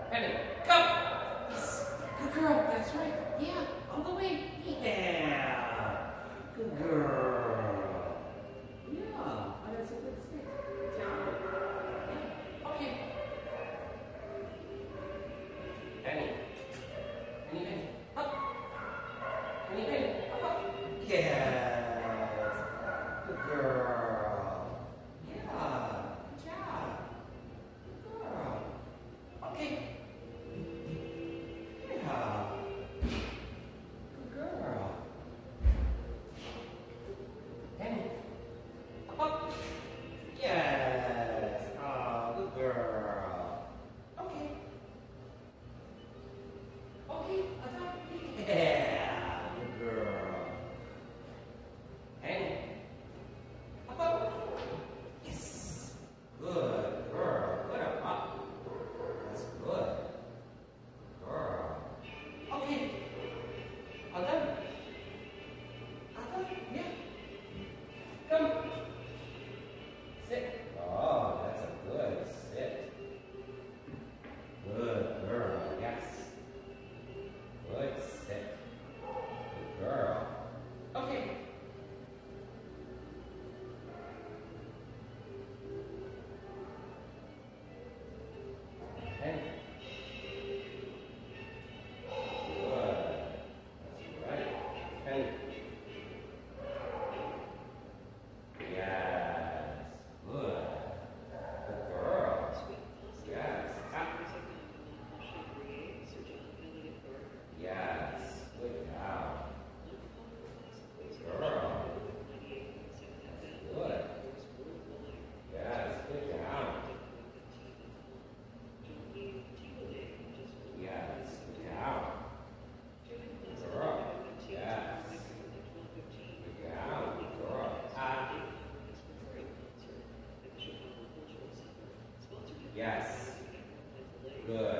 Penny, come! Yes. Good girl. That's right. Yeah. All the way. Yeah. Good girl. Yeah. That's a good stick. Down. Okay. Penny. Penny, Penny. Up. Penny, Penny. Up, up. Yes. Good girl. Yeah. Good job. Good girl. Okay. Yeah. Good girl. Penny. Up, up. Yes. Oh, good girl. Okay. Okay. Yeah. Good girl. Penny. Up, up. Yes. Good girl. Good up. That's good. Girl. Okay. All done. All done. Yeah. Come. Sit. Oh, that's a good sit. Good girl. Yes. Good sit. Good girl. Okay. Penny. Good. That's right. Penny. Yes. Good. Good girl. Yes. Up. Yes. Good job. Good girl. Good. Yes. Good job. Yes. Good job. Girl. Yes. Good job. Girl. Ah. Yes. Good.